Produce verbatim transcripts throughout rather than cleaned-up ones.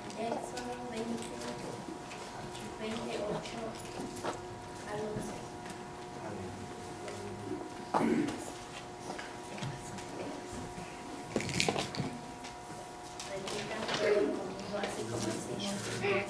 Éxodo veinte, veintiocho al once. Repitan todo conmigo, así como hicimos el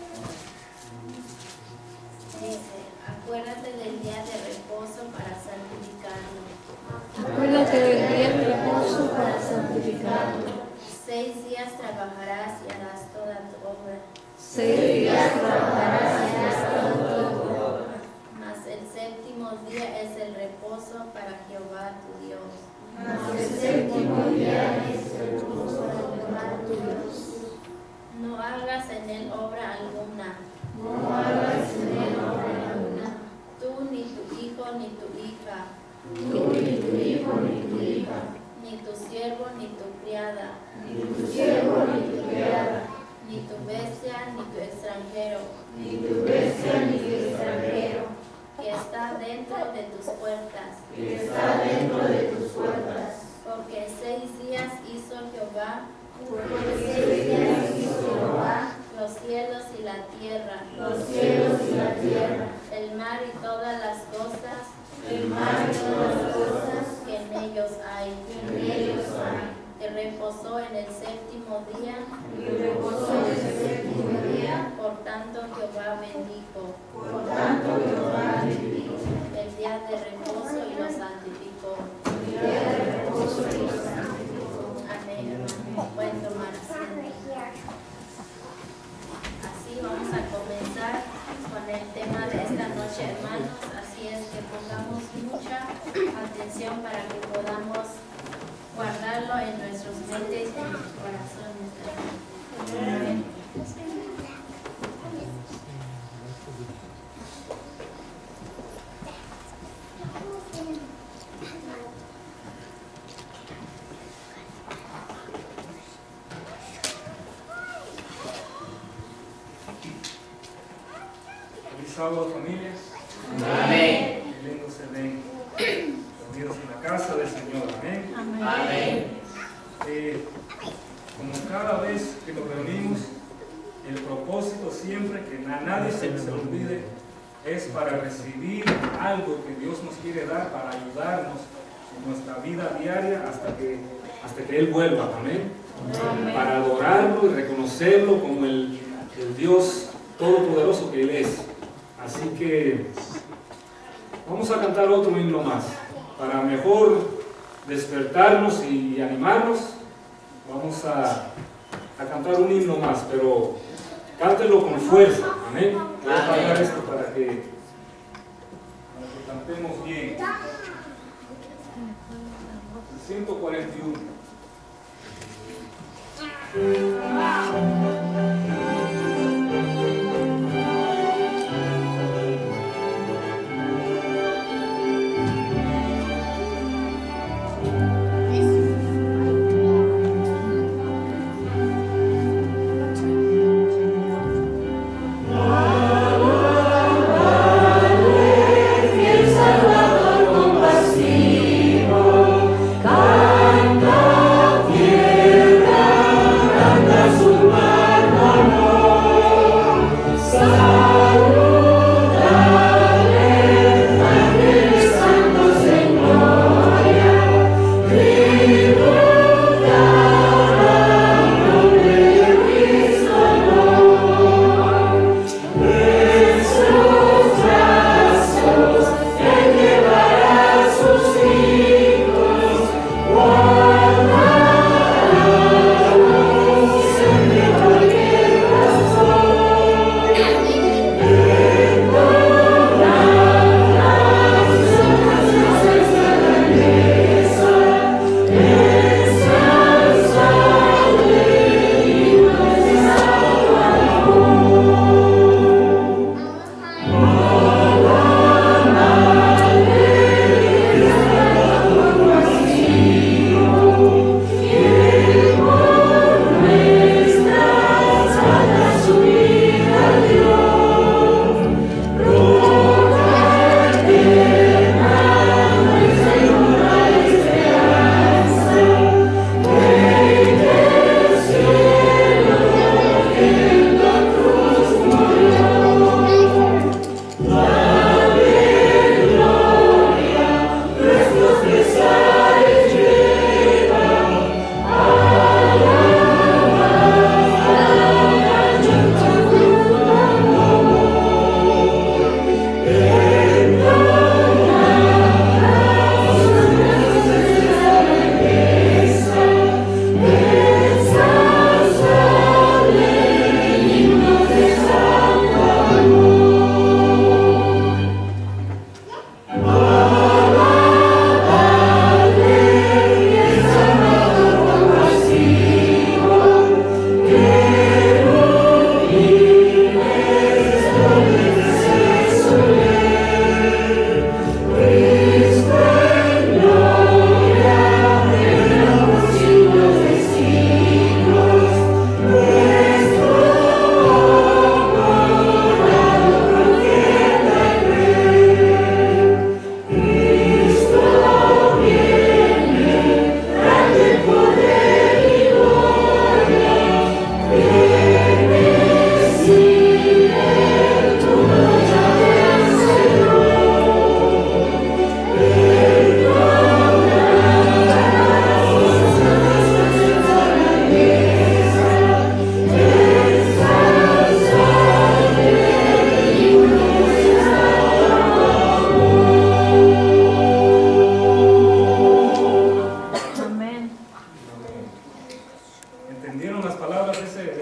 Dice, acuérdate del día de reposo para santificarlo. Acuérdate del día de reposo para santificarlo. Seis días trabajarás y harás toda tu obra. Seis días trabajarás y harás toda tu obra. Mas el séptimo día es el reposo para Jehová tu Dios. Mas el séptimo día es el reposo para Jehová tu Dios. No hagas en él obra alguna. No hagas en él obra alguna. Tú, ni tu hijo, ni tu hija. Tú, ni tu hijo, ni tu hija. Ni tu siervo, ni tu criada. Ni tu siervo, ni tu criada. Ni tu bestia, ni tu extranjero. Ni tu bestia, ni tu extranjero. Que está dentro de tus puertas. Que está dentro de tus puertas. Porque seis días hizo Jehová. Porque seis días hizo Jehová Los cielos y la tierra. los cielos y la tierra. El mar y todas las cosas. El mar y todas las cosas Que en ellos hay. que en ellos hay. Que reposó en el séptimo día. Y reposó en el séptimo día. Por tanto Jehová bendijo Por tanto Jehová bendijo el día de reposo y lo santificó. el día de reposo y lo santificó. Amén. Pueden tomar asiento. Así vamos a comenzar con el tema de esta noche, hermanos. Así es que pongamos mucha atención para que podamos guardarlo en nuestros mentes y en nuestros corazones. Amén. Feliz sábado, familias. Amén. Qué lindo se ven reunidos en la casa del Señor. Amén. Amén. Eh, como cada vez que nos reunimos, el propósito siempre que a nadie se les olvide es para recibir algo que Dios nos quiere dar para ayudarnos en nuestra vida diaria hasta que, hasta que Él vuelva. Amén. Amén. Para adorarlo y reconocerlo como el, el Dios todopoderoso que Él es. Así que vamos a cantar otro himno más para mejor despertarnos y animarnos. Vamos a, a cantar un himno más, pero cántelo con fuerza. Amén. Voy a apagar esto para que, para que cantemos bien. ciento cuarenta y uno. Canta tierra, canta su mar.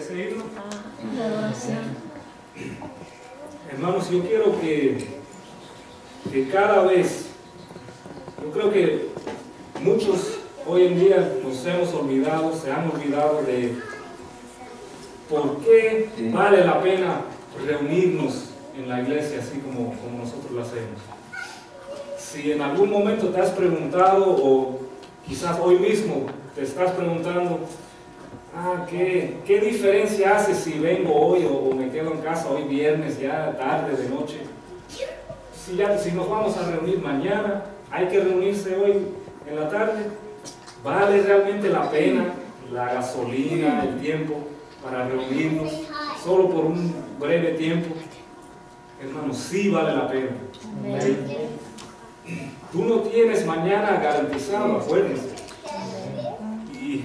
ese himno? Hermanos, yo quiero que, que cada vez, yo creo que muchos hoy en día nos hemos olvidado, se han olvidado de por qué vale la pena reunirnos en la iglesia así como, como nosotros lo hacemos. Si en algún momento te has preguntado, o quizás hoy mismo te estás preguntando, ah, ¿qué, qué diferencia hace si vengo hoy o, o me quedo en casa hoy viernes, ya tarde, de noche? Si, ya, si nos vamos a reunir mañana, hay que reunirse hoy en la tarde. ¿Vale realmente la pena la gasolina, el tiempo para reunirnos solo por un breve tiempo? Hermanos, sí vale la pena. Tú no tienes mañana garantizado, acuérdense. Y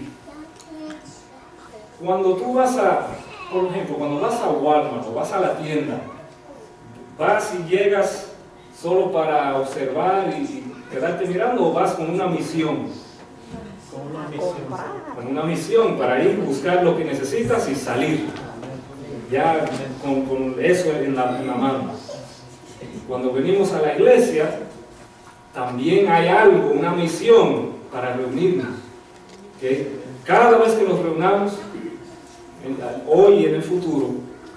cuando tú vas a, por ejemplo, cuando vas a Walmart o vas a la tienda, vas y llegas solo para observar y quedarte mirando, o vas con una misión. Con una misión. Con una misión para ir, buscar lo que necesitas y salir. Ya con, con eso en la, en la mano. Cuando venimos a la iglesia, también hay algo, una misión para reunirnos. ¿Okay? Cada vez que nos reunamos, en, hoy y en el futuro,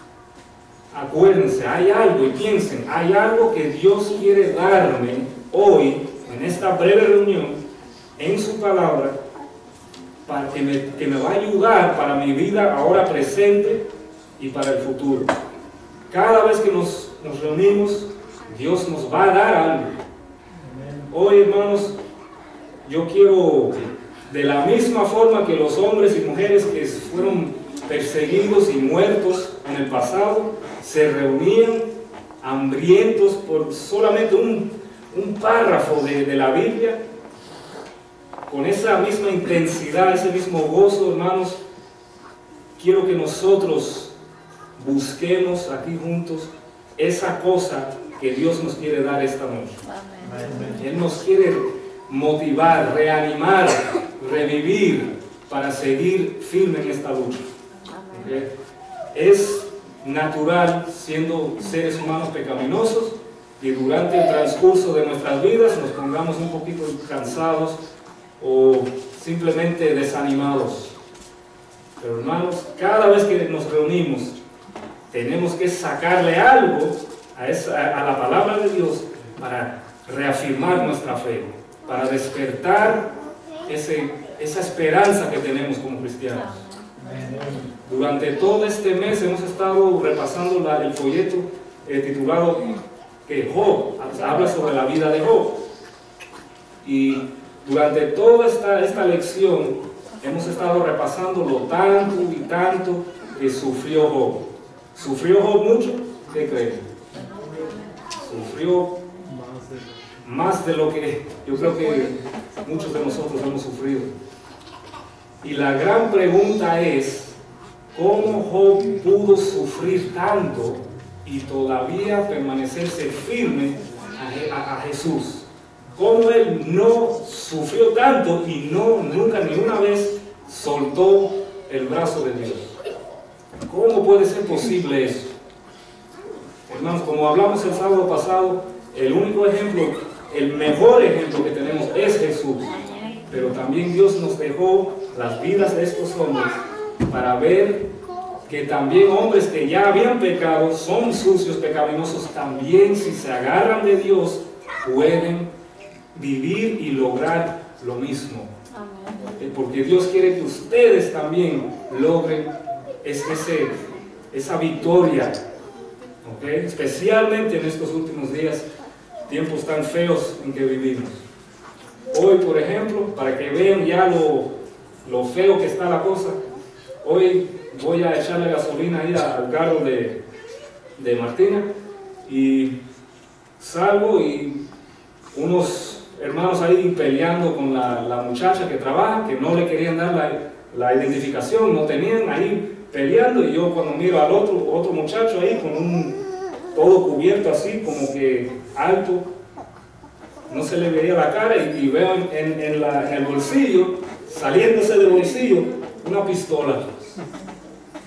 acuérdense, hay algo, y piensen, hay algo que Dios quiere darme hoy, en esta breve reunión, en su palabra, para que me, que me va a ayudar para mi vida ahora presente y para el futuro. Cada vez que nos, nos reunimos, Dios nos va a dar algo. Hoy, hermanos, yo quiero, de la misma forma que los hombres y mujeres que fueron perseguidos y muertos en el pasado, se reunían hambrientos por solamente un, un párrafo de, de la Biblia, con esa misma intensidad, ese mismo gozo, hermanos, quiero que nosotros busquemos aquí juntos esa cosa que Dios nos quiere dar esta noche. Amén. Él nos quiere motivar, reanimar, revivir para seguir firme en esta lucha. ¿Okay? Es natural, siendo seres humanos pecaminosos, y durante el transcurso de nuestras vidas nos pongamos un poquito cansados o simplemente desanimados. Pero hermanos, cada vez que nos reunimos, tenemos que sacarle algo a, esa, a la palabra de Dios para reafirmar nuestra fe, para despertar ese, esa esperanza que tenemos como cristianos. Durante todo este mes hemos estado repasando la, el folleto eh, titulado que Job, habla sobre la vida de Job. Y durante toda esta, esta lección hemos estado repasando lo tanto y tanto que sufrió Job. ¿Sufrió Job mucho? ¿Qué creen? Sufrió más de lo que yo creo que muchos de nosotros hemos sufrido. Y la gran pregunta es, ¿cómo Job pudo sufrir tanto y todavía permanecerse firme a, a, a Jesús? ¿Cómo él no sufrió tanto y no, nunca ni una vez soltó el brazo de Dios? ¿Cómo puede ser posible eso? Hermanos, como hablamos el sábado pasado, el único ejemplo, el mejor ejemplo que tenemos es Jesús. Pero también Dios nos dejó las vidas de estos hombres para ver que también hombres que ya habían pecado, son sucios, pecaminosos, también si se agarran de Dios, pueden vivir y lograr lo mismo. Amén. Porque Dios quiere que ustedes también logren ese, ese, esa victoria, ¿okay? Especialmente en estos últimos días, tiempos tan feos en que vivimos. Hoy, por ejemplo, para que vean ya lo, lo feo que está la cosa, hoy voy a echarle gasolina ahí al carro de, de Martina, y salgo y unos hermanos ahí peleando con la, la muchacha que trabaja, que no le querían dar la, la identificación, no tenían, ahí peleando, y yo cuando miro al otro, otro muchacho ahí con un todo cubierto así, como que alto, no se le veía la cara, y, y veo en, en, en, la, en el bolsillo, saliéndose del bolsillo, una pistola.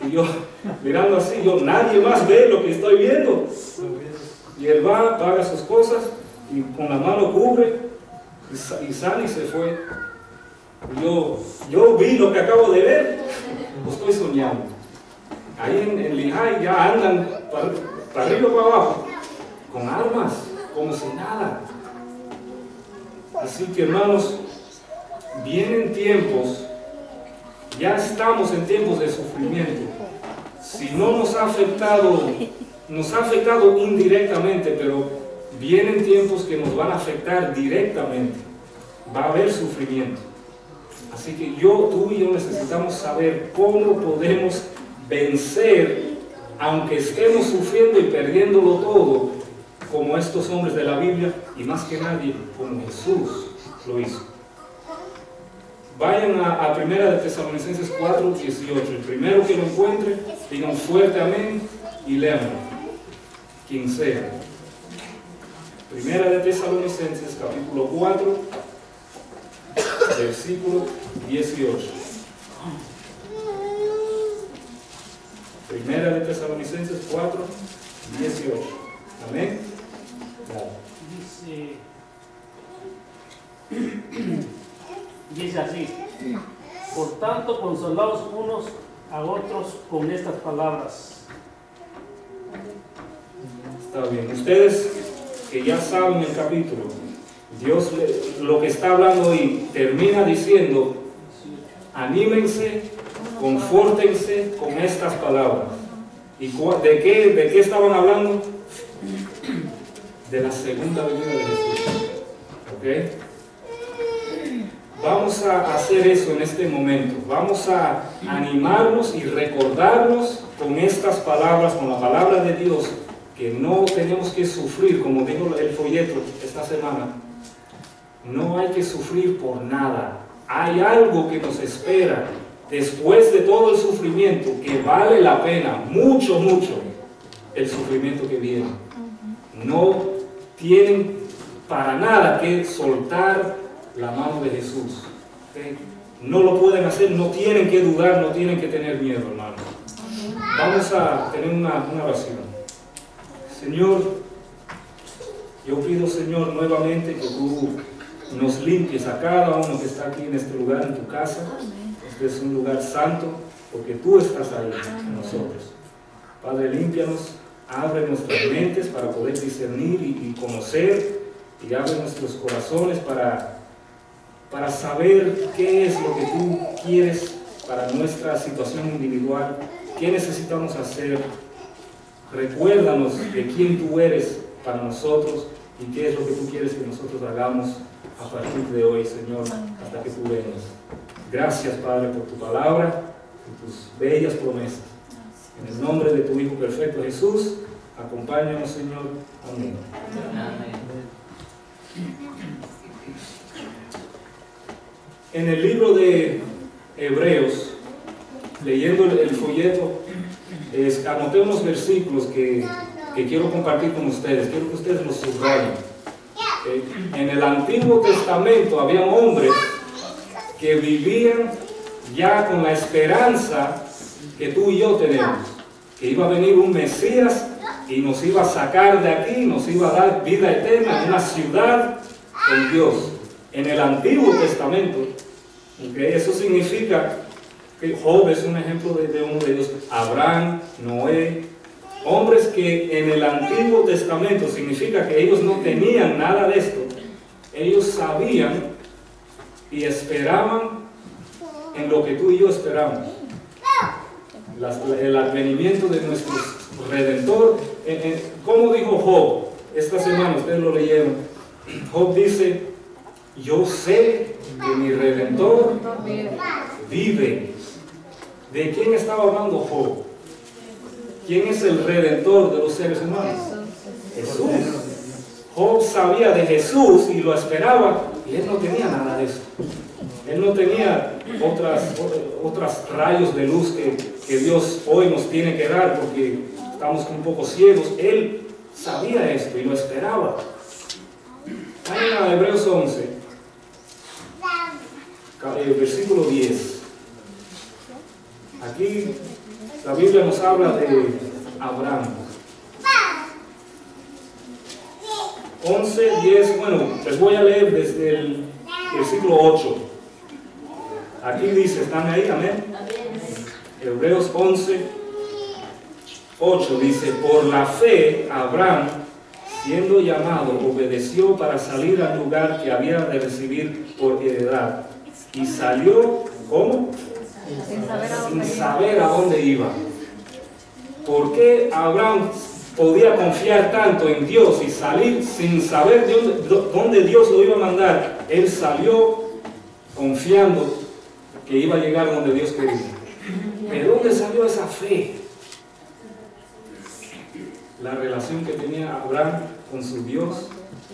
Y yo, mirando así, yo, nadie más ve lo que estoy viendo. Y él va, paga sus cosas y con la mano cubre y, y sale y se fue. Y yo, yo vi lo que acabo de ver, lo estoy soñando. Ahí en, en Lehigh ya andan para, para arriba y para abajo, con armas, como si nada. Así que hermanos, vienen tiempos, ya estamos en tiempos de sufrimiento. Si no nos ha afectado, nos ha afectado indirectamente, pero vienen tiempos que nos van a afectar directamente. Va a haber sufrimiento. Así que yo, tú y yo necesitamos saber cómo podemos vencer, aunque estemos sufriendo y perdiéndolo todo, como estos hombres de la Biblia, y más que nadie, como Jesús lo hizo. Vayan a, a Primera de Tesalonicenses cuatro, dieciocho. El primero que lo encuentre, digan fuerte amén y leanlo, quien sea. Primera de Tesalonicenses, capítulo cuatro, versículo dieciocho. Primera de Tesalonicenses cuatro, dieciocho. Amén. Dice, dice así: por tanto, consolaos unos a otros con estas palabras. Está bien. Ustedes que ya saben el capítulo, Dios lo que está hablando hoy termina diciendo: anímense, confórtense con estas palabras. ¿Y de qué, de qué estaban hablando? De la segunda venida de Jesús. ¿Ok? Vamos a hacer eso en este momento. Vamos a animarnos y recordarnos con estas palabras, con la palabra de Dios, que no tenemos que sufrir, como dijo el folleto esta semana. No hay que sufrir por nada. Hay algo que nos espera después de todo el sufrimiento, que vale la pena, mucho, mucho, el sufrimiento que viene. No tienen para nada que soltar la mano de Jesús. ¿Okay? No lo pueden hacer, no tienen que dudar, no tienen que tener miedo, hermanos. Vamos a tener una, una oración. Señor, yo pido, Señor, nuevamente que tú nos limpies a cada uno que está aquí en este lugar, en tu casa. Este es un lugar santo, porque tú estás ahí con nosotros. Padre, límpianos, abre nuestras mentes para poder discernir y, y conocer, y abre nuestros corazones para, para saber qué es lo que tú quieres para nuestra situación individual, qué necesitamos hacer. Recuérdanos de quién tú eres para nosotros y qué es lo que tú quieres que nosotros hagamos a partir de hoy, Señor, hasta que tú vengas. Gracias, Padre, por tu palabra y tus bellas promesas. En el nombre de tu Hijo perfecto Jesús, acompáñanos, Señor. Amén. Amén. En el libro de Hebreos, leyendo el, el folleto, es, anoté unos versículos que, que quiero compartir con ustedes. Quiero que ustedes los subrayen. Eh, en el Antiguo Testamento había hombres que vivían ya con la esperanza que tú y yo tenemos, que iba a venir un Mesías y nos iba a sacar de aquí, nos iba a dar vida eterna en una ciudad con Dios. En el Antiguo Testamento, ¿okay? Eso significa que Job es un ejemplo de, de uno de ellos, Abraham, Noé, hombres que en el Antiguo Testamento significa que ellos no tenían nada de esto. Ellos sabían y esperaban en lo que tú y yo esperamos. Las, el advenimiento de nuestro Redentor. Eh, eh, ¿Cómo dijo Job? Esta semana ustedes lo leyeron. Job dice: yo sé que mi Redentor vive. ¿De quién estaba hablando Job? ¿Quién es el Redentor de los seres humanos? Jesús. Job sabía de Jesús y lo esperaba, y él no tenía nada de eso. Él no tenía otras, otras rayos de luz que, que Dios hoy nos tiene que dar, porque estamos un poco ciegos. Él sabía esto y lo esperaba. Vayan a Hebreos once, versículo diez. Aquí la Biblia nos habla de Abraham. once, diez, bueno, les voy a leer desde el versículo ocho. Aquí dice, ¿están ahí? Amén. Hebreos once, ocho dice, por la fe Abraham, siendo llamado, obedeció para salir al lugar que había de recibir por heredad. Y salió, ¿cómo? Sin saber a Sin dónde saber a dónde iba. ¿Por qué Abraham podía confiar tanto en Dios y salir sin saber de dónde, dónde Dios lo iba a mandar? Él salió confiando que iba a llegar donde Dios quería. ¿De dónde salió esa fe? La relación que tenía Abraham con su Dios.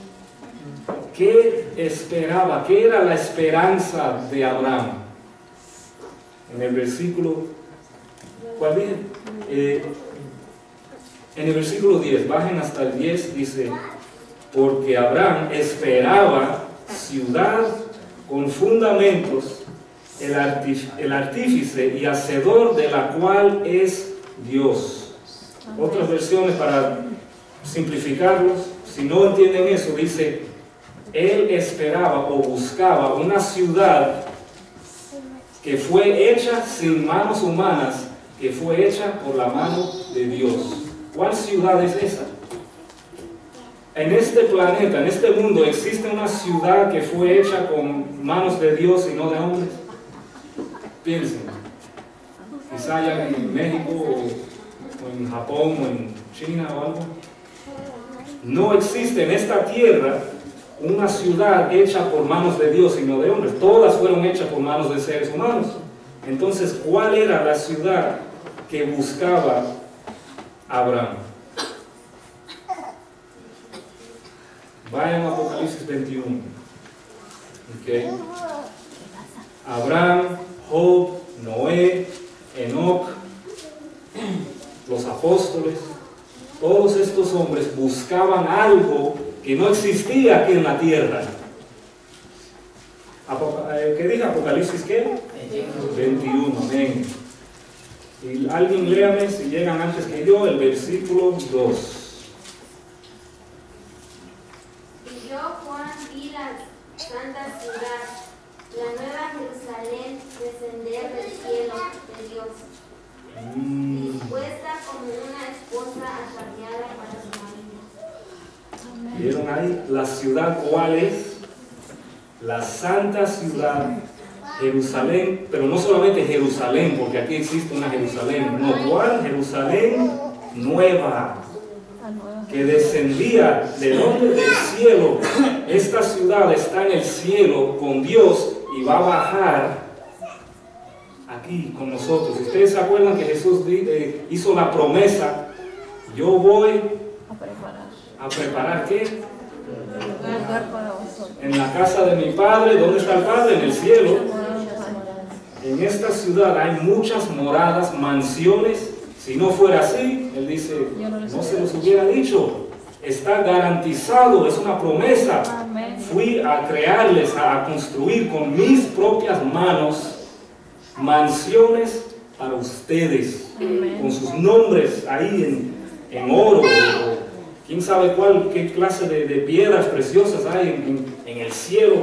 ¿Qué esperaba? ¿Qué era la esperanza de Abraham? En el versículo, ¿cuál dije? Eh, en el versículo diez, bajen hasta el diez, dice, porque Abraham esperaba ciudad con fundamentos, el, artif el artífice y hacedor de la cual es Dios. Otras versiones para simplificarlos, si no entienden eso, dice, él esperaba o buscaba una ciudad que fue hecha sin manos humanas, que fue hecha por la mano de Dios. ¿Cuál ciudad es esa? En este planeta, en este mundo, ¿existe una ciudad que fue hecha con manos de Dios y no de hombres? Piensen. Quizá allá en México, o, o en Japón, o en China o algo. No existe en esta tierra una ciudad hecha por manos de Dios y no de hombres. Todas fueron hechas por manos de seres humanos. Entonces, ¿cuál era la ciudad que buscaba Abraham? Vayan a Apocalipsis veintiuno. Okay. Abraham, Job, Noé, Enoc, los apóstoles, todos estos hombres buscaban algo que no existía aquí en la tierra. ¿Qué dice Apocalipsis qué? veintiuno, amén. Y alguien léame, si llegan antes que yo, el versículo dos. Y yo, Juan, vi la santa ciudad, la nueva Jerusalén, descender del cielo de Dios, Mm. dispuesta como una esposa ataviada para su marido. ¿Vieron ahí? La ciudad, ¿cuál es? La santa ciudad, Jerusalén, pero no solamente Jerusalén, porque aquí existe una Jerusalén, no, ¿cuál? Jerusalén nueva, que descendía de donde, del cielo. Esta ciudad está en el cielo con Dios y va a bajar aquí con nosotros. Ustedes se acuerdan que Jesús eh, hizo la promesa, yo voy A preparar a preparar ¿qué? un lugar para vosotros. En la casa de mi Padre. ¿Dónde está el Padre? En el cielo. En esta ciudad hay muchas moradas, mansiones. Si no fuera así, Él dice, no se los hubiera dicho. Está garantizado, es una promesa. Amén. Fui a crearles, a construir con mis propias manos mansiones para ustedes, Amén. con sus nombres ahí en, en oro, o quién sabe cuál, qué clase de, de piedras preciosas hay en, en, en el cielo.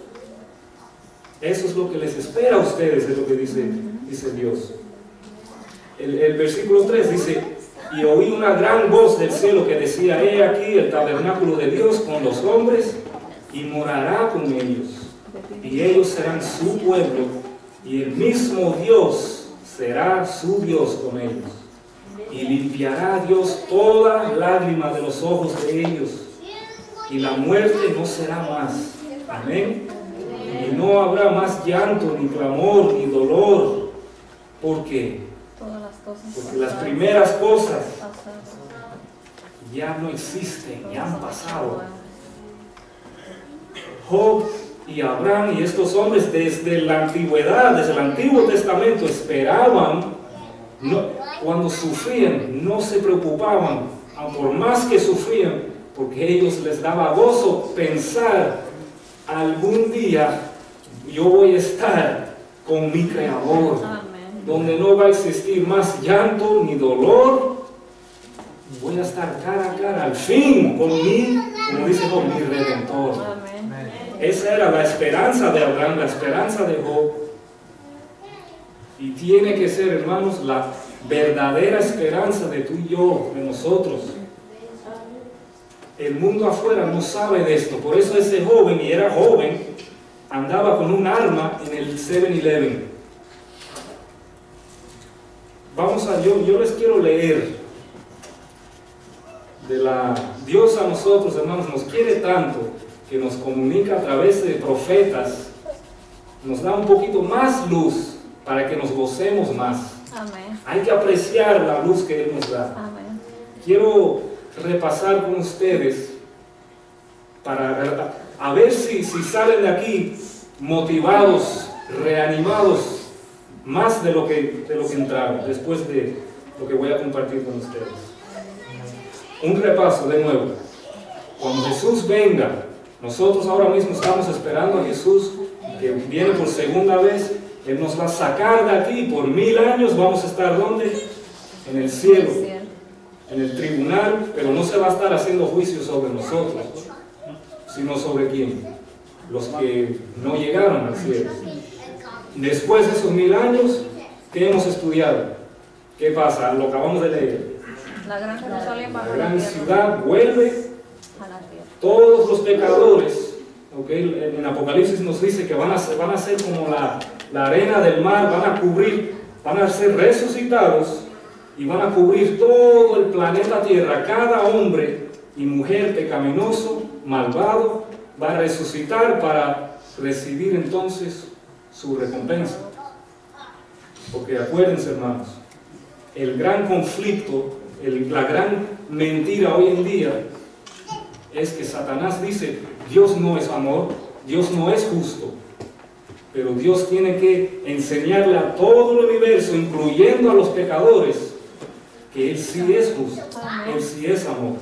Eso es lo que les espera a ustedes, es lo que dice, dice Dios. El, el versículo tres dice, y oí una gran voz del cielo que decía, he aquí el tabernáculo de Dios con los hombres, y morará con ellos, y ellos serán su pueblo, y el mismo Dios será su Dios con ellos, y limpiará Dios toda lágrima de los ojos de ellos, y la muerte no será más. Amén. Y no habrá más llanto, ni clamor, ni dolor. ¿Por qué? Todas las cosas Porque las primeras cosas pasadas. ya no existen, ya han pasado. Job y Abraham y estos hombres desde la antigüedad, desde el Antiguo Testamento, esperaban, no, cuando sufrían, no se preocupaban, por más que sufrían, porque a ellos les daba gozo pensar, algún día yo voy a estar con mi Creador. Amén. donde no va a existir más llanto ni dolor. Voy a estar cara a cara al fin con mi, como dice Job, mi Redentor. Esa era la esperanza de Abraham, la esperanza de Job. Y tiene que ser, hermanos, la verdadera esperanza de tú y yo, de nosotros. El mundo afuera no sabe de esto. Por eso ese joven, y era joven, andaba con un arma en el seven eleven. Vamos a, yo, yo les quiero leer de la Dios a nosotros, hermanos, nos quiere tanto que nos comunica a través de profetas, nos da un poquito más luz para que nos gocemos más. Amén. Hay que apreciar la luz que Él nos da. Amén. Quiero repasar con ustedes para a ver si, si salen de aquí motivados, reanimados, más de lo que, de lo que entraron, después de lo que voy a compartir con ustedes. Un repaso de nuevo. Cuando Jesús venga, nosotros ahora mismo estamos esperando a Jesús que viene por segunda vez. Él nos va a sacar de aquí por mil años. Vamos a estar ¿dónde? En el cielo, en el tribunal, pero no se va a estar haciendo juicio sobre nosotros, sino sobre quién, los que no llegaron al cielo. Después de esos mil años, ¿qué hemos estudiado? ¿Qué pasa? Lo acabamos de leer. La gran Jerusalén La bajo la gran tierra. ciudad vuelve. A la tierra. Todos los pecadores, ¿okay? En Apocalipsis nos dice que van a ser, van a ser como la, la arena del mar, van a cubrir, van a ser resucitados y van a cubrir todo el planeta Tierra. Cada hombre y mujer pecaminoso, malvado, va a resucitar para recibir entonces su recompensa. Porque acuérdense, hermanos, el gran conflicto, el, la gran mentira hoy en día es que Satanás dice, Dios no es amor, Dios no es justo, pero Dios tiene que enseñarle a todo el universo, incluyendo a los pecadores, que Él sí es justo, Él sí es amor.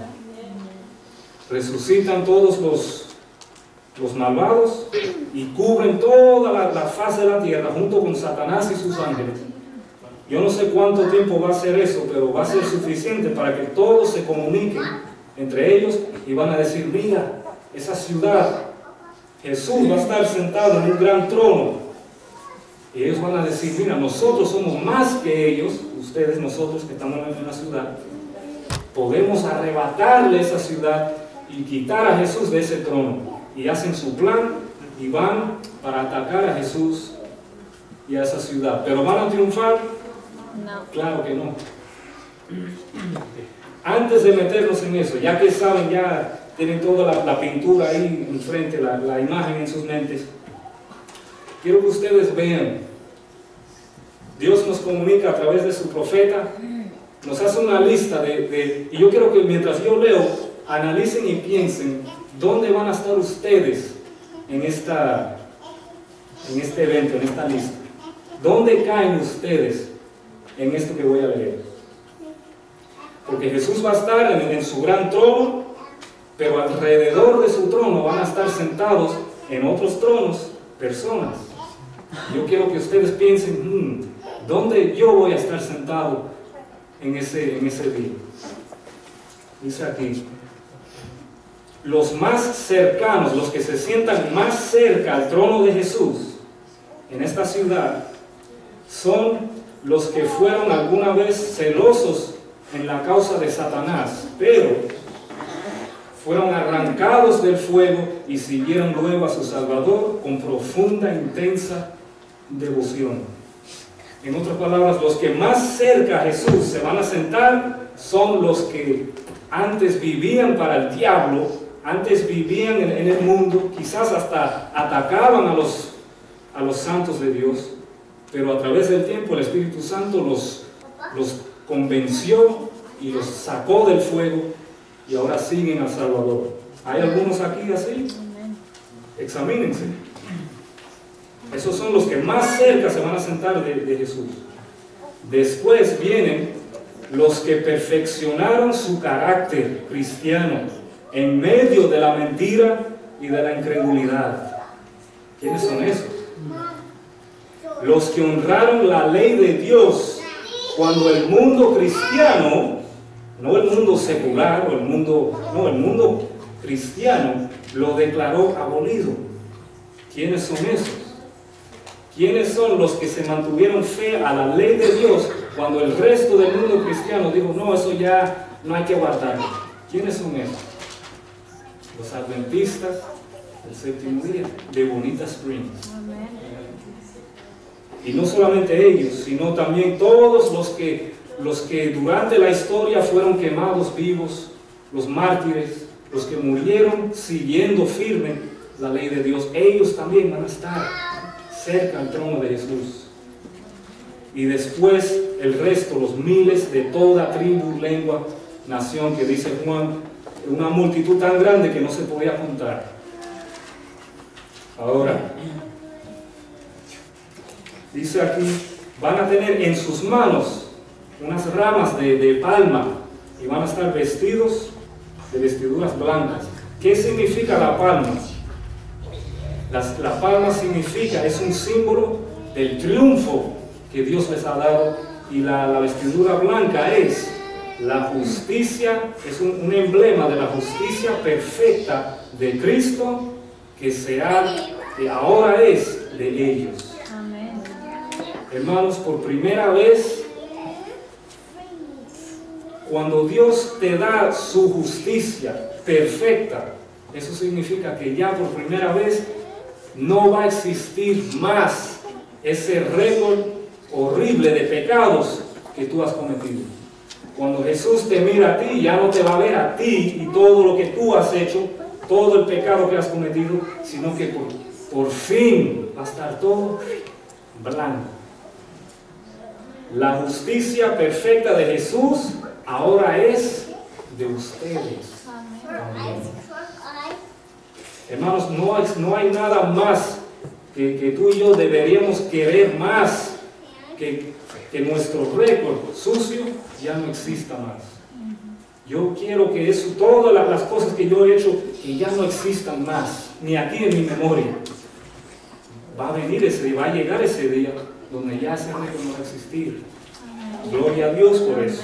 Resucitan todos los, los malvados y cubren toda la, la faz de la tierra junto con Satanás y sus ángeles. Yo no sé cuánto tiempo va a ser eso, pero va a ser suficiente para que todos se comuniquen entre ellos y van a decir, mira, esa ciudad, Jesús va a estar sentado en un gran trono. Y ellos van a decir, mira, nosotros somos más que ellos, ustedes, nosotros que estamos en la ciudad, podemos arrebatarle esa ciudad y quitar a Jesús de ese trono. Y hacen su plan y van para atacar a Jesús y a esa ciudad. ¿Pero van a triunfar? No. Claro que no. Antes de meternos en eso, ya que saben, ya tienen toda la, la pintura ahí enfrente, la, la imagen en sus mentes, quiero que ustedes vean, Dios nos comunica a través de su profeta, nos hace una lista de, de y yo quiero que mientras yo leo, analicen y piensen dónde van a estar ustedes en, esta, en este evento, en esta lista. ¿Dónde caen ustedes en esto que voy a leer? Porque Jesús va a estar en, en su gran trono, pero alrededor de su trono van a estar sentados en otros tronos personas. Yo quiero que ustedes piensen, hmm, ¿dónde yo voy a estar sentado en ese, en ese día? Dice aquí, los más cercanos, los que se sientan más cerca al trono de Jesús en esta ciudad, son los que fueron alguna vez celosos en la causa de Satanás, pero fueron arrancados del fuego y siguieron luego a su Salvador con profunda, intensa devoción. En otras palabras, los que más cerca a Jesús se van a sentar son los que antes vivían para el diablo, antes vivían en, en el mundo, quizás hasta atacaban a los, a los santos de Dios, pero a través del tiempo el Espíritu Santo los, los convenció y los sacó del fuego y ahora siguen al Salvador. ¿Hay algunos aquí así? Examínense. Esos son los que más cerca se van a sentar de, de Jesús. Después vienen los que perfeccionaron su carácter cristiano en medio de la mentira y de la incredulidad. ¿Quiénes son esos? los que honraron la ley de Dios cuando el mundo cristiano, no el mundo secular o el mundo, no, el mundo cristiano lo declaró abolido. ¿Quiénes son esos? ¿Quiénes son los que se mantuvieron fe a la ley de Dios cuando el resto del mundo cristiano dijo, no, eso ya no hay que guardarlo? ¿Quiénes son esos? Los adventistas del séptimo día de Bonita Springs. Y no solamente ellos, sino también todos los que, los que durante la historia fueron quemados vivos, los mártires, los que murieron siguiendo firme la ley de Dios. Ellos también van a estar cerca al trono de Jesús. Y después el resto, los miles de toda tribu, lengua, nación, que dice Juan, una multitud tan grande que no se podía contar. Ahora, dice aquí, van a tener en sus manos unas ramas de, de palma y van a estar vestidos de vestiduras blancas. ¿Qué significa la palma? La, la palma significa, es un símbolo del triunfo que Dios les ha dado, y la, la vestidura blanca es la justicia, es un, un emblema de la justicia perfecta de Cristo que, se ha, que ahora es de ellos. Amén. Hermanos, por primera vez, cuando Dios te da su justicia perfecta, eso significa que ya por primera vez no va a existir más ese récord horrible de pecados que tú has cometido. Cuando Jesús te mira a ti, ya no te va a ver a ti y todo lo que tú has hecho, todo el pecado que has cometido, sino que por, por fin va a estar todo blanco. La justicia perfecta de Jesús ahora es de ustedes. Amén. Hermanos, no hay, no hay nada más que, que tú y yo deberíamos querer más que, que nuestro récord sucio ya no exista más. Yo quiero que eso, todas las cosas que yo he hecho, que ya no existan más, ni aquí en mi memoria. Va a venir ese día, va a llegar ese día donde ya ese récord no va a existir. Gloria a Dios por eso.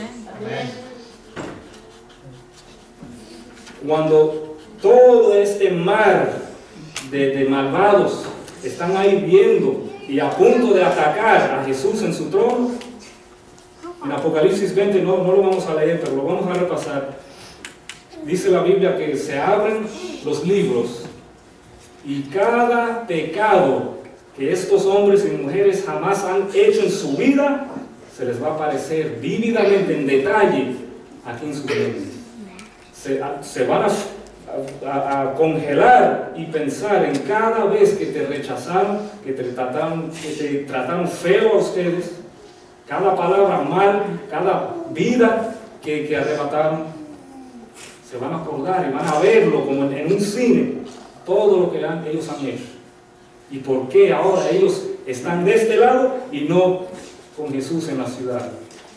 Cuando todo este mar de, de malvados están ahí viendo y a punto de atacar a Jesús en su trono, en Apocalipsis veinte, no, no lo vamos a leer, pero lo vamos a repasar. Dice la Biblia que se abren los libros y cada pecado que estos hombres y mujeres jamás han hecho en su vida se les va a aparecer vívidamente, en detalle, aquí en sus mentes. Se, se van a, a, a congelar y pensar en cada vez que te rechazaron, que te trataron, que te trataron feo a ustedes, cada palabra mal, cada vida que, que arrebataron. Se van a acordar y van a verlo como en, en un cine, todo lo que han, ellos han hecho. Y por qué ahora ellos están de este lado y no con Jesús en la ciudad.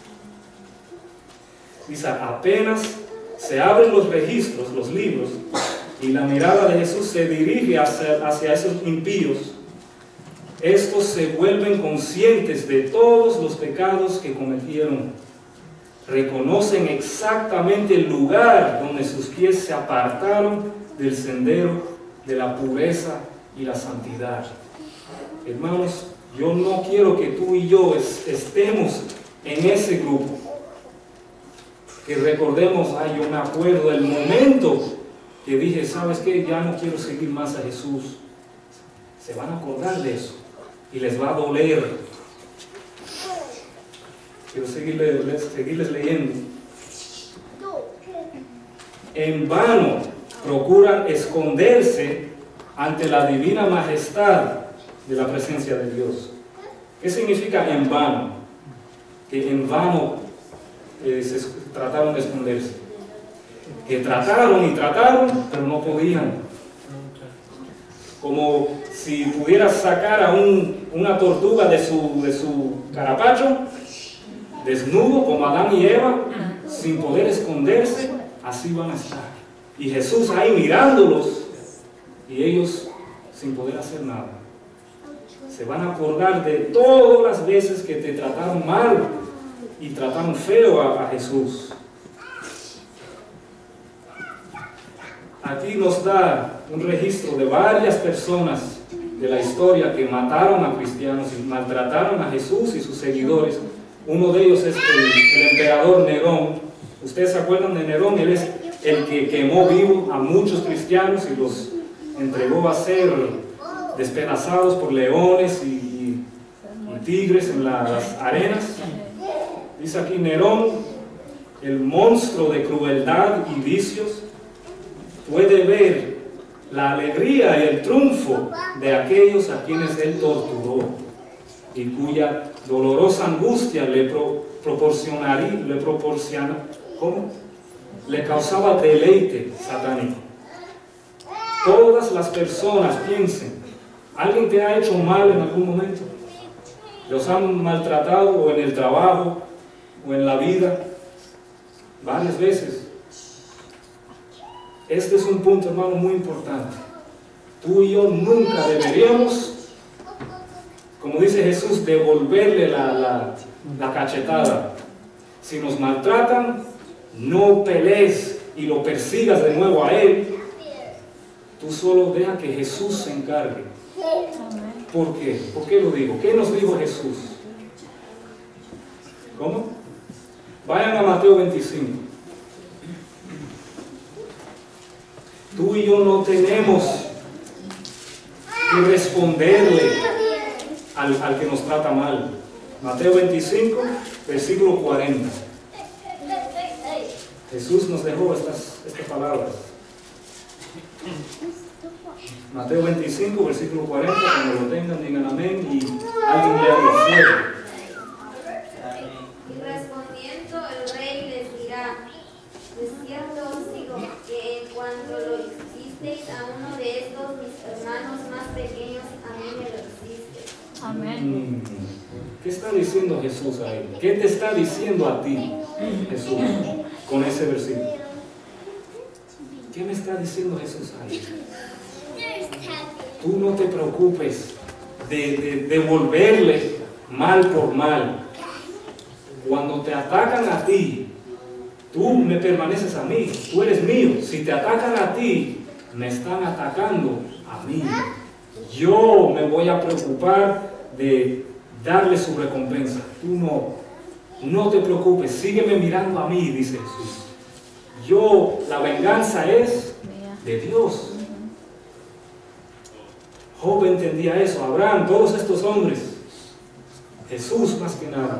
Dice, apenas se abren los registros, los libros, y la mirada de Jesús se dirige hacia, hacia esos impíos, estos se vuelven conscientes de todos los pecados que cometieron. Reconocen exactamente el lugar donde sus pies se apartaron del sendero de la pureza y la santidad. Hermanos, yo no quiero que tú y yo es, estemos en ese grupo. Que recordemos, ay, yo me acuerdo del momento que dije, ¿sabes qué? Ya no quiero seguir más a Jesús. Se van a acordar de eso y les va a doler. Quiero seguirles, seguirles leyendo. En vano procuran esconderse ante la divina majestad de la presencia de Dios. ¿Qué significa en vano? Que en vano eh, se trataron de esconderse. Que trataron y trataron, pero no podían. Como si pudieras sacar a un, una tortuga de su, de su carapacho, desnudo como Adán y Eva, sin poder esconderse, así van a estar. Y Jesús ahí mirándolos y ellos sin poder hacer nada. Se van a acordar de todas las veces que te trataron mal y trataron feo a, a Jesús. Aquí nos da un registro de varias personas de la historia que mataron a cristianos y maltrataron a Jesús y sus seguidores. Uno de ellos es el, el emperador Nerón. ¿Ustedes se acuerdan de Nerón? Él es el que quemó vivo a muchos cristianos y los entregó a ser despedazados por leones y, y, y tigres en la, las arenas. Dice aquí Nerón, el monstruo de crueldad y vicios, puede ver la alegría y el triunfo de aquellos a quienes él torturó y cuya dolorosa angustia le pro, proporcionaría, le proporciona, ¿cómo? Le causaba deleite satánico. Todas las personas piensen, ¿alguien te ha hecho mal en algún momento? ¿Los han maltratado o en el trabajo o en la vida? Varias veces. Este es un punto, hermano, muy importante. Tú y yo nunca deberíamos, como dice Jesús, devolverle la, la, la cachetada. Si nos maltratan, no pelees y lo persigas de nuevo a él. Tú solo deja que Jesús se encargue. ¿Por qué? ¿Por qué lo digo? ¿Qué nos dijo Jesús? ¿Cómo? Vayan a Mateo veinticinco. Tú y yo no tenemos que responderle al, al que nos trata mal. Mateo veinticinco, versículo cuarenta. Jesús nos dejó estas, estas palabras. Mateo veinticinco, versículo cuarenta, cuando lo tengan, digan amén y alguien lea lo fuera. Y respondiendo el rey les dirá: de cierto os digo que en cuanto lo hicisteis a uno de estos mis hermanos más pequeños, a mí me lo hicisteis. Amén. ¿Qué está diciendo Jesús ahí? ¿Qué te está diciendo a ti, Jesús, con ese versículo? ¿Qué me está diciendo Jesús ahí? Tú no te preocupes de, de devolverle mal por mal. Cuando te atacan a ti, tú me permaneces a mí, tú eres mío. Si te atacan a ti, me están atacando a mí. Yo me voy a preocupar de darle su recompensa. Tú no, no te preocupes, sígueme mirando a mí, dice Jesús. Yo, la venganza es de Dios. Job entendía eso, Abraham, todos estos hombres, Jesús más que nada.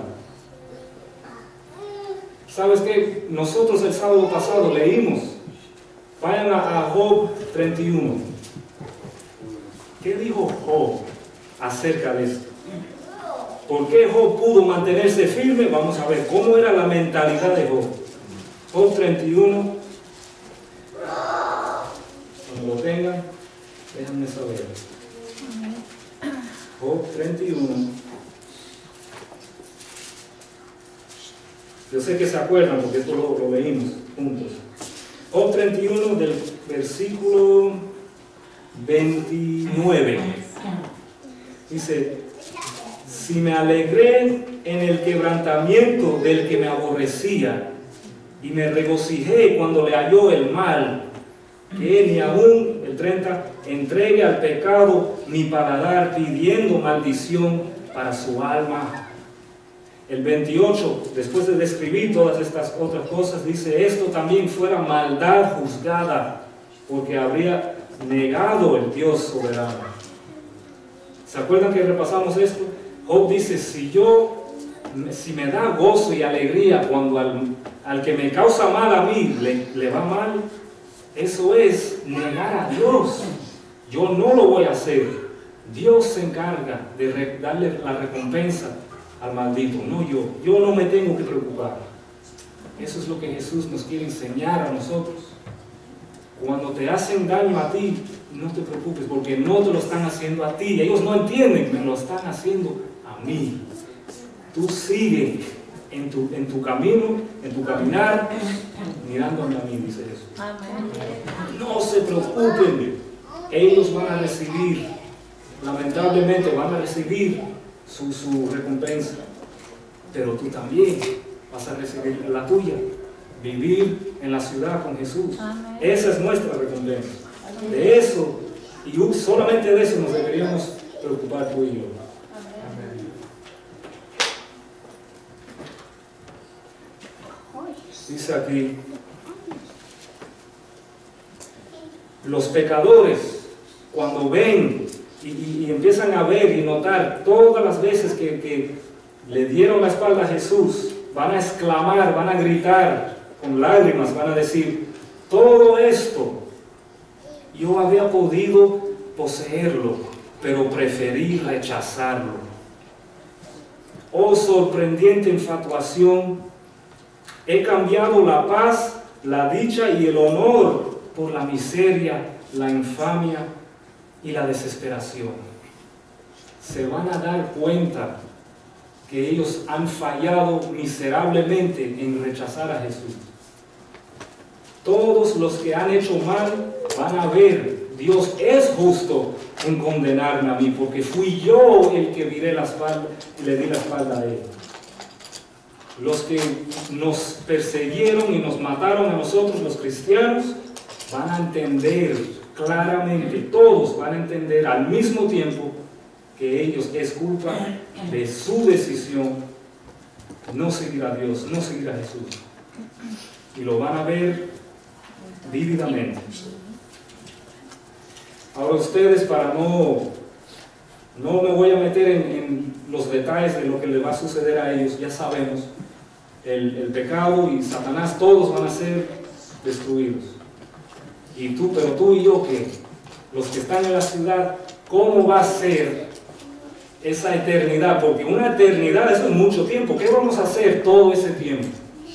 ¿Sabes qué? Nosotros el sábado pasado leímos, vayan a, a Job treinta y uno. ¿Qué dijo Job acerca de esto? ¿Por qué Job pudo mantenerse firme? Vamos a ver cómo era la mentalidad de Job. Job treinta y uno. Cuando lo tengan, déjenme saber. Job treinta y uno. Yo sé que se acuerdan porque esto lo, lo leímos juntos. Job treinta y uno del versículo veintinueve. Dice: si me alegré en el quebrantamiento del que me aborrecía, y me regocijé cuando le halló el mal, que ni aún, el treinta, entregue al pecado mi paladar pidiendo maldición para su alma. El veintiocho, después de describir todas estas otras cosas, dice: esto también fuera maldad juzgada, porque habría negado el Dios soberano. ¿Se acuerdan que repasamos esto? Job dice: si yo, si me da gozo y alegría cuando al, al que me causa mal a mí le, le va mal, eso es negar a Dios. Yo no lo voy a hacer. Dios se encarga de re, darle la recompensa al maldito, no yo. Yo no me tengo que preocupar. Eso es lo que Jesús nos quiere enseñar a nosotros. Cuando te hacen daño a ti, no te preocupes, porque no te lo están haciendo a ti. Ellos no entienden, me lo están haciendo a mí. Tú sigue en tu, en tu camino, en tu caminar, mirándome a mí, dice Jesús. Amén. No se preocupen, ellos van a recibir lamentablemente van a recibir su, su recompensa, pero tú también vas a recibir la tuya, vivir en la ciudad con Jesús. Amén. Esa es nuestra recompensa. De eso, y solamente de eso nos deberíamos preocupar tú y yo. Dice aquí, los pecadores, cuando ven y, y, y empiezan a ver y notar todas las veces que, que le dieron la espalda a Jesús, van a exclamar, van a gritar con lágrimas, van a decir, todo esto yo había podido poseerlo, pero preferí rechazarlo. Oh sorprendente infatuación, he cambiado la paz, la dicha y el honor por la miseria, la infamia y la desesperación. Se van a dar cuenta que ellos han fallado miserablemente en rechazar a Jesús. Todos los que han hecho mal van a ver, Dios es justo en condenarme a mí, porque fui yo el que viré la espalda y le di la espalda a Él. Los que nos persiguieron y nos mataron a nosotros los cristianos van a entender claramente, todos van a entender al mismo tiempo que ellos es culpa de su decisión no seguir a Dios, no seguir a Jesús. Y lo van a ver vívidamente. Ahora ustedes, para no, no me voy a meter en, en los detalles de lo que les va a suceder a ellos, ya sabemos, el, el pecado y Satanás, todos van a ser destruidos. Y tú, pero tú y yo, que los que están en la ciudad, ¿cómo va a ser esa eternidad? Porque una eternidad, eso es mucho tiempo. ¿Qué vamos a hacer todo ese tiempo?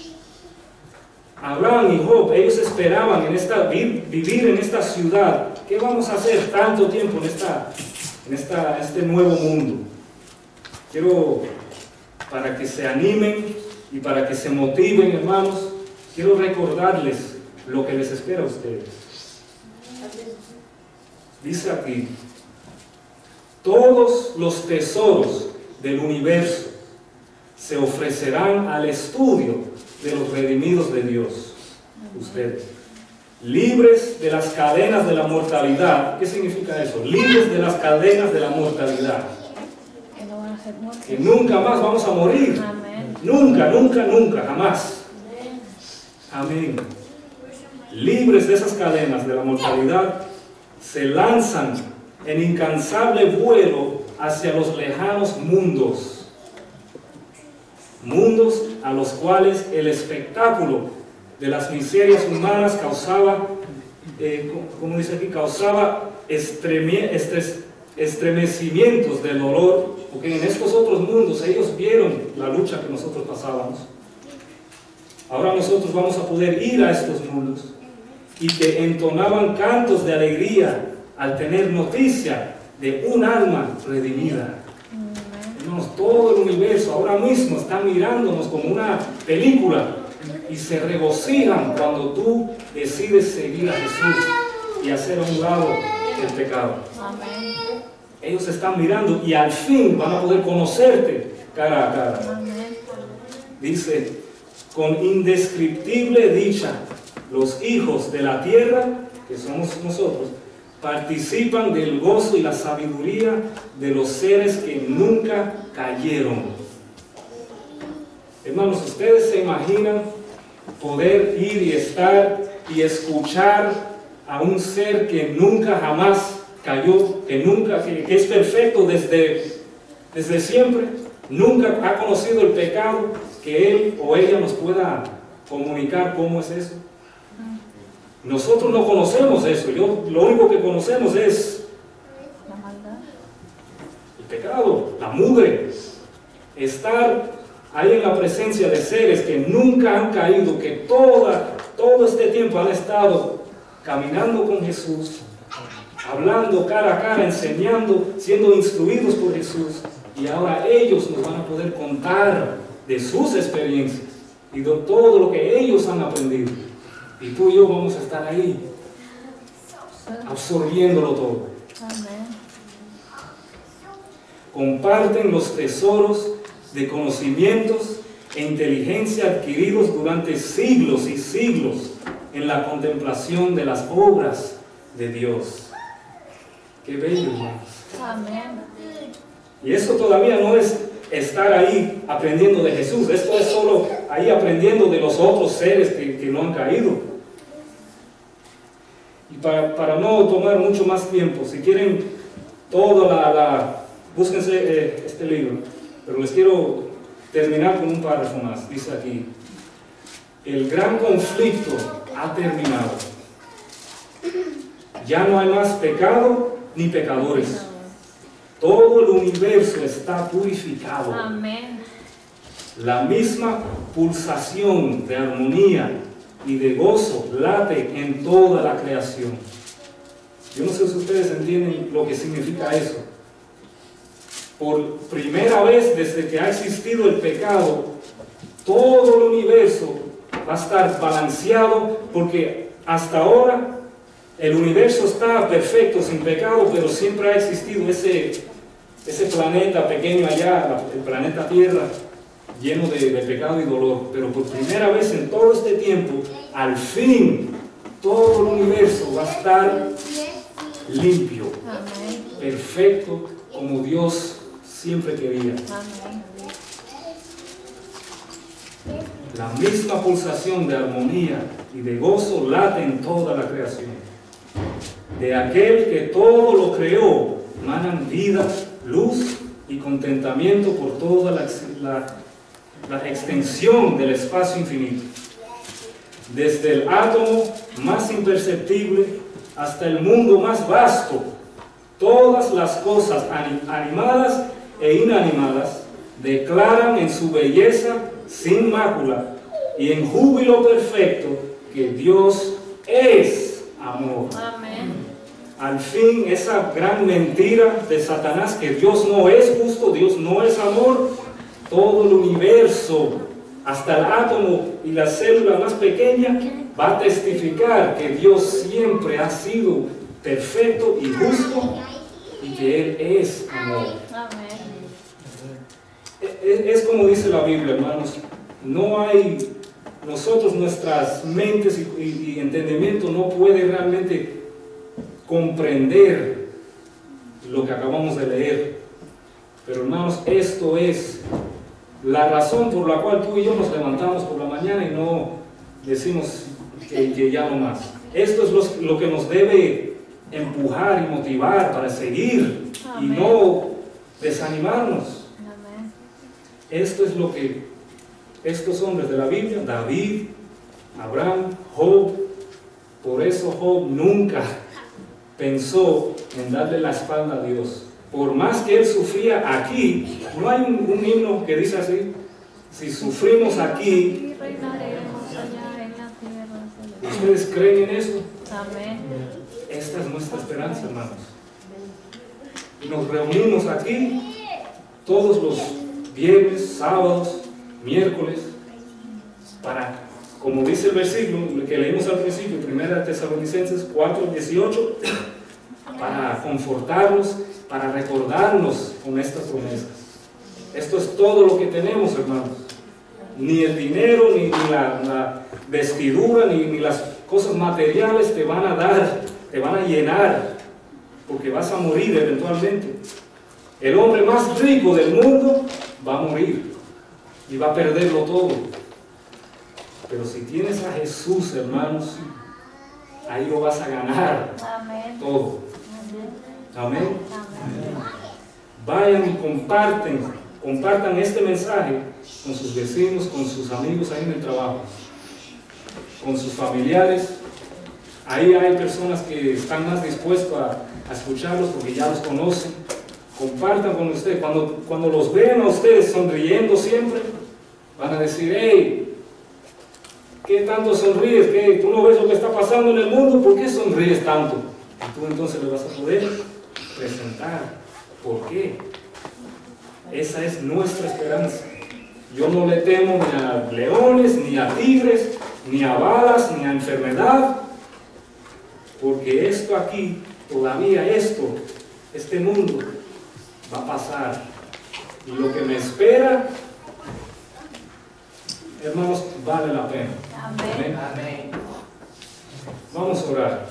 Abraham y Job, ellos esperaban en esta, vivir en esta ciudad. ¿Qué vamos a hacer tanto tiempo en, esta, en esta, este nuevo mundo? Quiero, para que se animen y para que se motiven, hermanos, quiero recordarles lo que les espera a ustedes. Dice aquí, todos los tesoros del universo se ofrecerán al estudio de los redimidos de Dios, ustedes, libres de las cadenas de la mortalidad. ¿Qué significa eso? Libres de las cadenas de la mortalidad, Que no van a ser muertos. que nunca más vamos a morir, Amén. nunca, nunca, nunca, jamás. Amén. Libres de esas cadenas de la mortalidad, se lanzan en incansable vuelo hacia los lejanos mundos, mundos a los cuales el espectáculo de las miserias humanas causaba, eh, como dice aquí, causaba estreme, estres, estremecimientos del dolor, porque en estos otros mundos ellos vieron la lucha que nosotros pasábamos. Ahora nosotros vamos a poder ir a estos mundos, y que entonaban cantos de alegría al tener noticia de un alma redimida. Hermanos, todo el universo ahora mismo está mirándonos como una película y se regocijan cuando tú decides seguir a Jesús y hacer a un lado el pecado. Amén. Ellos están mirando y al fin van a poder conocerte cara a cara. Amén. Dice, con indescriptible dicha, los hijos de la tierra, que somos nosotros, participan del gozo y la sabiduría de los seres que nunca cayeron. Hermanos, ¿ustedes se imaginan poder ir y estar y escuchar a un ser que nunca jamás cayó, que nunca, que, que es perfecto desde, desde siempre, nunca ha conocido el pecado, que él o ella nos pueda comunicar cómo es eso? Nosotros no conocemos eso. Yo, lo único que conocemos es La maldad. el pecado, la mugre. Estar ahí en la presencia de seres que nunca han caído, que toda, todo este tiempo han estado caminando con Jesús, hablando cara a cara, enseñando, siendo instruidos por Jesús, y ahora ellos nos van a poder contar de sus experiencias y de todo lo que ellos han aprendido. Y tú y yo vamos a estar ahí, absorbiéndolo todo. Amén. comparten los tesoros de conocimientos e inteligencia adquiridos durante siglos y siglos en la contemplación de las obras de Dios. Qué bello, hermanos. Amén. Y eso todavía no es estar ahí aprendiendo de Jesús. Esto es solo ahí aprendiendo de los otros seres que, que no han caído. Y para, para no tomar mucho más tiempo, si quieren toda la... la búsquense eh, este libro, pero les quiero terminar con un párrafo más. Dice aquí: el gran conflicto ha terminado. Ya no hay más pecado ni pecadores. Todo el universo está purificado. Amén. La misma pulsación de armonía y de gozo late en toda la creación. Yo no sé si ustedes entienden lo que significa eso. Por primera vez desde que ha existido el pecado, todo el universo va a estar balanceado, porque hasta ahora el universo está perfecto, sin pecado, pero siempre ha existido ese, ese planeta pequeño allá, el planeta Tierra, lleno de, de pecado y dolor. Pero por primera vez en todo este tiempo, al fin, todo el universo va a estar limpio, Amén. perfecto, como Dios siempre quería. Amén. La misma pulsación de armonía y de gozo late en toda la creación. De aquel que todo lo creó, manan vida, luz y contentamiento por toda la, la, la extensión del espacio infinito. Desde el átomo más imperceptible hasta el mundo más vasto, todas las cosas animadas e inanimadas declaran en su belleza sin mácula y en júbilo perfecto que Dios es amor. Amén. Al fin, esa gran mentira de Satanás, que Dios no es justo, Dios no es amor, todo el universo, hasta el átomo y la célula más pequeña, va a testificar que Dios siempre ha sido perfecto y justo y que Él es amor. Amén. Es, es como dice la Biblia, hermanos, no hay, nosotros, nuestras mentes y, y, y entendimiento no puede realmente comprender lo que acabamos de leer. Pero hermanos, esto es la razón por la cual tú y yo nos levantamos por la mañana y no decimos que, que ya no más. Esto es lo, lo que nos debe empujar y motivar para seguir. Amén. Y no desanimarnos. Amén. Esto es lo que estos hombres de la Biblia, David, Abraham, Job, por eso Job nunca pensó en darle la espalda a Dios. Por más que él sufría aquí, no hay un, un himno que dice así: si sufrimos aquí, reinaremos allá en la tierra. ¿Ustedes creen en eso? Amén. Esta es nuestra esperanza, hermanos. Nos reunimos aquí todos los viernes, sábados, miércoles, para, como dice el versículo que leímos al principio, primera Tesalonicenses cuatro, dieciocho, para confortarnos, para recordarnos con estas promesas. Esto es todo lo que tenemos, hermanos. Ni el dinero, ni, ni la, la vestidura, ni, ni las cosas materiales te van a dar, te van a llenar, porque vas a morir eventualmente. El hombre más rico del mundo va a morir y va a perderlo todo. Pero si tienes a Jesús, hermanos, ahí lo vas a ganar. Amén. Todo. Amén. Amén. Vayan y comparten, compartan este mensaje con sus vecinos, con sus amigos ahí en el trabajo, con sus familiares. Ahí hay personas que están más dispuestos a, a escucharlos porque ya los conocen. Compartan con ustedes. Cuando, cuando los vean a ustedes sonriendo siempre, van a decir: hey, ¿qué tanto sonríes? ¿Qué? ¿Tú no ves lo que está pasando en el mundo? ¿Por qué sonríes tanto? Y tú entonces le vas a poder presentar por qué. Esa es nuestra esperanza. Yo no le temo ni a leones, ni a tigres, ni a balas, ni a enfermedad, porque esto aquí, todavía esto, este mundo, va a pasar. Y lo que me espera, hermanos, vale la pena. Amén. Amén. Vamos a orar.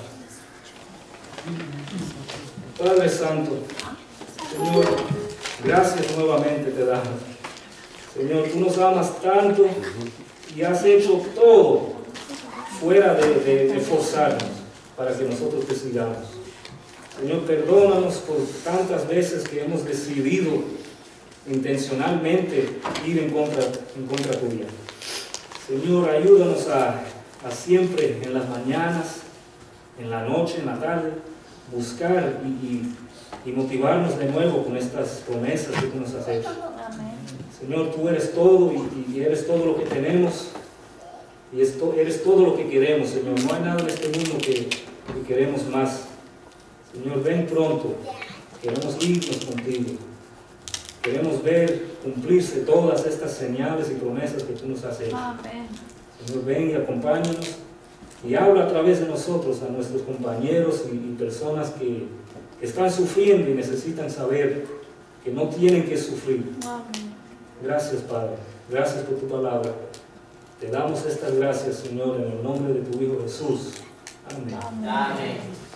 Padre Santo, Señor, gracias nuevamente te damos. Señor, tú nos amas tanto y has hecho todo fuera de, de, de forzarnos para que nosotros te sigamos. Señor, perdónanos por tantas veces que hemos decidido intencionalmente ir en contra, en contra tuya. Señor, ayúdanos a, a siempre en las mañanas, en la noche, en la tarde, buscar y, y, y motivarnos de nuevo con estas promesas que tú nos has hecho. Amén. Señor, tú eres todo y, y eres todo lo que tenemos y esto, eres todo lo que queremos, Señor. No hay nada en este mundo que, que queremos más. Señor, ven pronto. Queremos irnos contigo. Queremos ver cumplirse todas estas señales y promesas que tú nos has hecho. Amén. Señor, ven y acompáñanos y habla a través de nosotros a nuestros compañeros y, y personas que, que están sufriendo y necesitan saber que no tienen que sufrir. Amén. Gracias, Padre. Gracias por tu palabra. Te damos estas gracias, Señor, en el nombre de tu Hijo Jesús. Amén. Amén. Amén.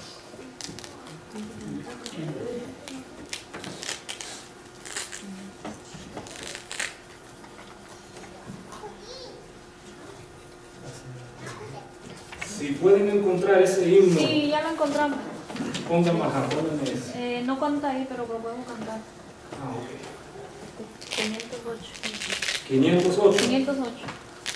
Si pueden encontrar ese himno, Sí, ya lo encontramos. pongan más, pongan ese. Eh, no canta ahí, pero lo podemos cantar. Ah, ok. quinientos ocho. quinientos ocho. quinientos ocho.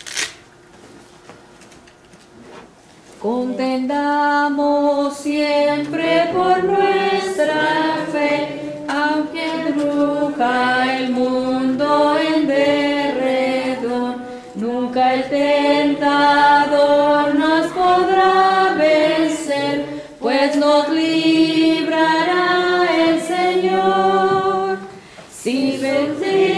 Contendamos siempre por nuestra fe, aunque ruja el mundo en derredor, nunca el tentador nos podrá vencer, pues nos librará el Señor. Si vencemos